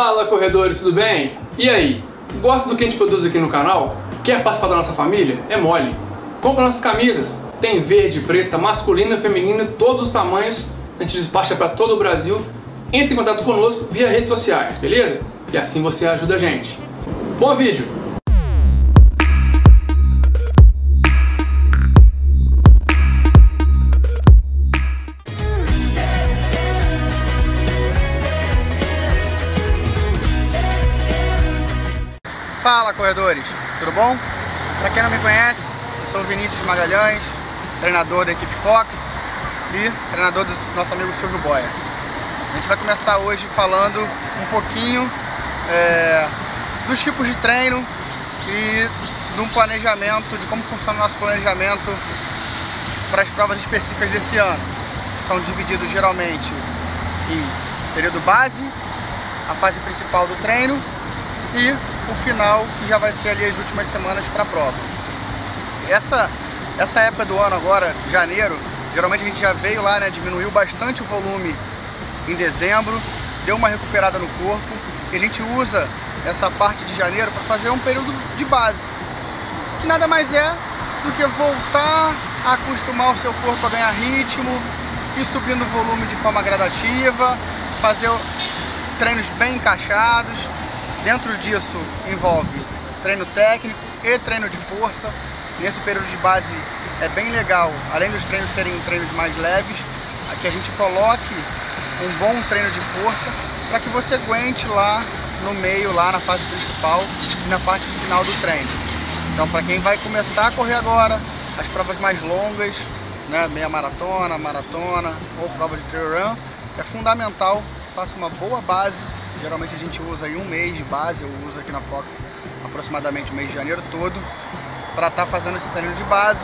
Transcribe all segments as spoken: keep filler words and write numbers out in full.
Fala, corredores, tudo bem? E aí, gosta do que a gente produz aqui no canal? Quer participar da nossa família? É mole! Compra nossas camisas, tem verde, preta, masculina, feminina, todos os tamanhos, a gente despacha para todo o Brasil. Entre em contato conosco via redes sociais, beleza? E assim você ajuda a gente. Bom vídeo! Fala, corredores, tudo bom? Para quem não me conhece, eu sou o Vinícius Magalhães, treinador da equipe Fox e treinador do nosso amigo Silvio Boia. A gente vai começar hoje falando um pouquinho é, dos tipos de treino e de um planejamento, de como funciona o nosso planejamento para as provas específicas desse ano. São divididos geralmente em período base, a fase principal do treino e o final, que já vai ser ali as últimas semanas para a prova. Essa, essa época do ano agora, janeiro, geralmente a gente já veio lá, né, diminuiu bastante o volume em dezembro, deu uma recuperada no corpo, e a gente usa essa parte de janeiro para fazer um período de base, que nada mais é do que voltar a acostumar o seu corpo a ganhar ritmo, ir subindo o volume de forma gradativa, fazer treinos bem encaixados. Dentro disso envolve treino técnico e treino de força. Nesse período de base é bem legal, além dos treinos serem treinos mais leves, que a gente coloque um bom treino de força para que você aguente lá no meio, lá na fase principal e na parte final do treino. Então, para quem vai começar a correr agora, as provas mais longas, né, meia maratona, maratona ou prova de trail run, é fundamental que faça uma boa base. Geralmente a gente usa aí um mês de base, eu uso aqui na Fox aproximadamente o mês de janeiro todo, para estar tá fazendo esse treino de base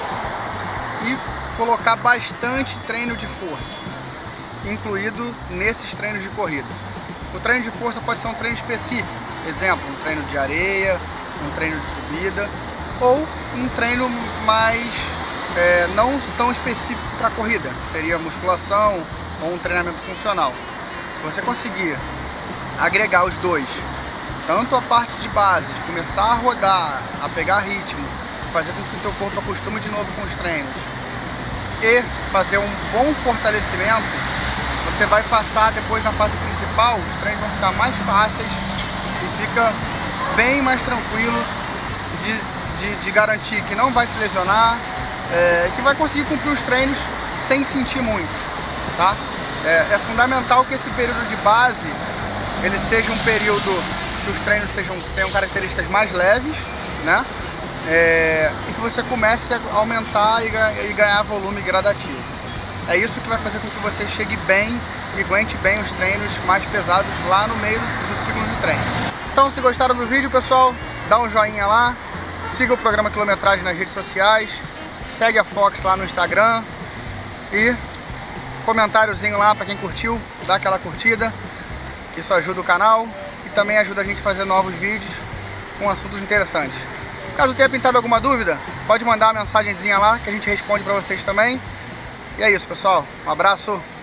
e colocar bastante treino de força, incluído nesses treinos de corrida. O treino de força pode ser um treino específico, exemplo, um treino de areia, um treino de subida, ou um treino mais é, não tão específico para a corrida, que seria musculação ou um treinamento funcional. Se você conseguir agregar os dois, tanto a parte de base, de começar a rodar, a pegar ritmo, fazer com que o teu corpo acostume de novo com os treinos, e fazer um bom fortalecimento, você vai passar depois na fase principal, os treinos vão ficar mais fáceis e fica bem mais tranquilo de, de, de garantir que não vai se lesionar, é, que vai conseguir cumprir os treinos sem sentir muito, tá? É, é fundamental que esse período de base ele seja um período que os treinos sejam, tenham características mais leves, né? É, e que você comece a aumentar e, e ganhar volume gradativo. É isso que vai fazer com que você chegue bem e aguente bem os treinos mais pesados lá no meio do ciclo de treino. Então, se gostaram do vídeo, pessoal, dá um joinha lá, siga o programa Quilometragem nas redes sociais, segue a Fox lá no Instagram e comentáriozinho lá para quem curtiu, dá aquela curtida. Isso ajuda o canal e também ajuda a gente a fazer novos vídeos com assuntos interessantes. Caso tenha pintado alguma dúvida, pode mandar uma mensagenzinha lá que a gente responde para vocês também. E é isso, pessoal. Um abraço.